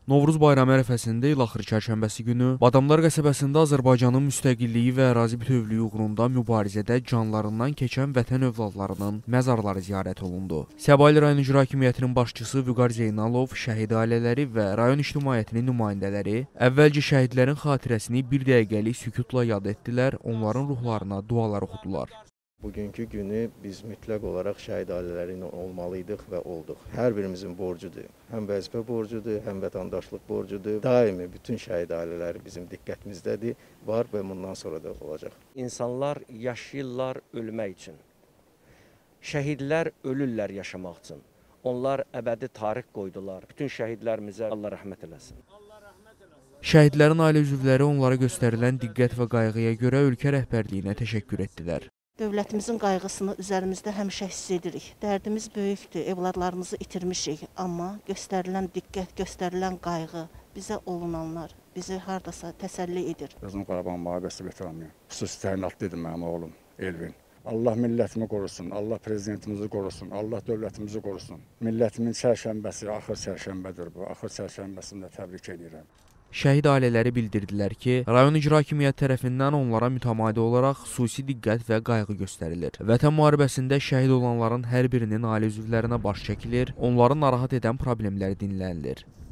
Novruz bayramı ərəfəsində il axırı çərşənbəsi günü Badamlar qəsəbəsində Azərbaycanın müstəqilliyi və ərazi bütövlüyü uğrunda mübarizədə canlarından keçən vətən övladlarının məzarları ziyarət olundu. Səbail rayon icra hakimiyyətinin başçısı Vüqar Zeynalov, şəhid ailələri və rayon ictimaiyyətinin nümayəndələri əvvəlcə şəhidlərin xatirəsini bir dəqiqəlik sükutla yad etdilər, onların ruhlarına dualar oxudular. Bugünkü günü biz mütləq olaraq şəhid ailələri ilə olmalıydıq və olduq. Hər birimizin borcudur. Həm vəzifə borcudur, həm vətəndaşlıq borcudur. Daimi bütün şəhid ailələri bizim diqqətimizdədir, var və bundan sonra da olacaq. İnsanlar yaşayırlar ölmək üçün. Şəhidlər ölürlər yaşamaq üçün. Onlar əbədi tarix qoydular. Bütün şəhidlərimizə Allah rəhmət eləsin. Şəhidlərin ailə üzvləri onlara göstərilən diqqət və qayğıya görə ölkə rəhbərliyinə təşəkkür etdilər. Dövlətimizin qayğısını üzərimizdə həmişə hiss edirik. Dərdimiz böyükdür, evladlarımızı itirmişik. Amma göstərilən diqqət, göstərilən qayğı, bizə olunanlar bizi hardasa təsəlli edir. Özüm Qarabağ müharibəsi veteranıyım. Xüsusi təyinatlıdır mənim oğlum Elvin. Allah millətimi qorusun, Allah prezidentimizi qorusun, Allah dövlətimizi qorusun. Millətimin çərşənbəsi, axır çərşənbədir bu. Axır çərşənbəsini də təbrik edirəm. Şəhid ailələri bildirdilər ki, rayon icra hakimiyyəti tərəfindən onlara mütəmadi olaraq xüsusi diqqət və qayğı göstərilir. Vətən müharibəsində şəhid olanların hər birinin ailə üzvlərinə baş çəkilir, onları narahat edən problemləri dinlənilir.